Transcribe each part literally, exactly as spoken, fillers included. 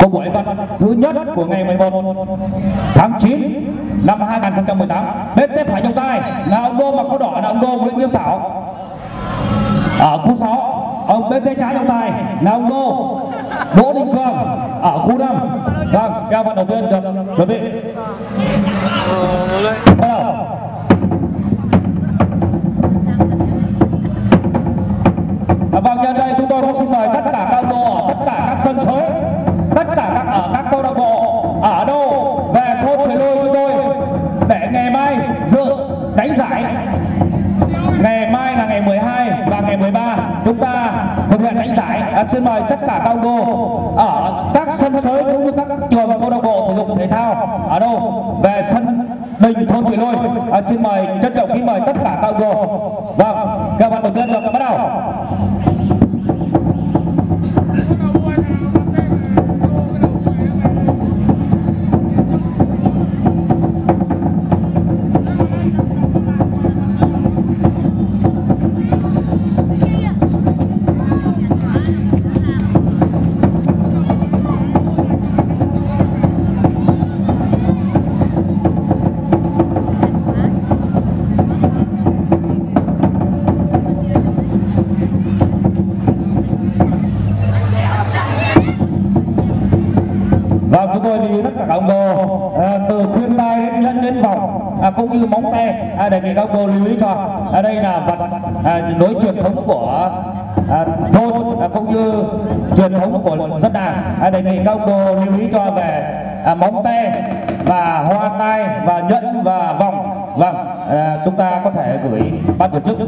của buổi vật thứ nhất của ngày mười một tháng chín năm hai nghìn không trăm mười tám. Bên tay phải trong tay là ông đô mặc áo đỏ là ông đô Nguyễn Nghiêm Thảo ở khu sáu. Ông bên tay trái trong tay là ông đô Đỗ Đình Cương ở khu năm. Vâng, cao vận đầu tiên được chuẩn bị. Bắt đầu. Vâng, nhân đây chúng tôi cũng xin mời tất cả các đô ở tất cả các sân sới, tất cả các ở các câu lạc bộ ở đâu về thôn Thủy Lôi chúng tôi để ngày mai dự đánh giải. Ngày mai là ngày mười hai và ngày mười ba chúng ta thực hiện đánh giải. À, xin mời tất cả các đô ở các sân sới cũng như các trường câu lạc bộ thể dục thể thao ở đâu về sân đình thôn Thủy Lôi. À, xin mời trân trọng kính mời tất cả các đô. Vâng, các bạn đầu tiên được bắt đầu. Vâng, chúng tôi đi tất cả các ông đô à, từ khuyên tai đến nhân đến vòng à, cũng như móng tay à, đề nghị các ông đô lưu ý cho. À, đây là vật à, đối truyền thống của à, thôn à, cũng như truyền thống của dân làng. À, đề nghị các ông đô lưu ý cho về à, móng tay và hoa tai và nhẫn và vòng. Vâng, à, chúng ta có thể gửi ban tổ chức.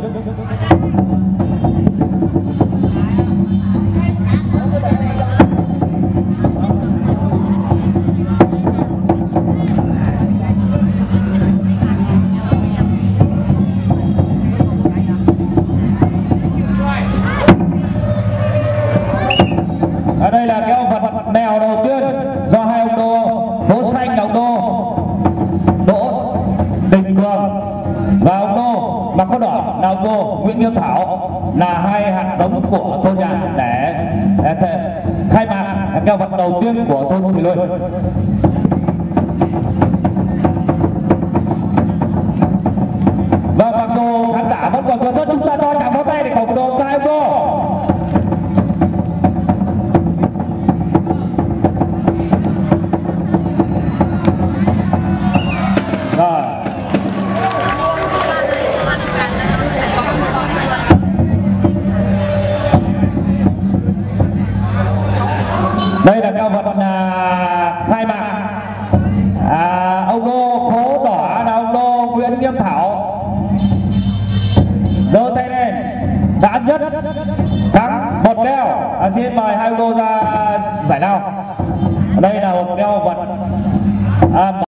Ở đây là cái vật mèo đầu tiên do hai ông đô Đỗ Xanh là ông đô Đỗ Đình Cường và ông đô mặc áo đỏ là ông đô Nguyễn Nghiêm Thảo là hai hạt giống của thôn nhà để, để, để khai mạc cái vật đầu tiên của thôn Thủy Lôi. Và mặc dù khán giả vẫn còn gần, chúng ta cho chạm vào tay để cộng đồng hai ông đô. Rồi. Đây là cao vật à, khai mạc. À, ông đô khố đỏ là ông đô Nguyễn Nghiêm Thảo. Giơ tay lên. Đã nhất thắng một keo. À, xin mời hai ông đô ra giải lao. Đây là một keo vật. À,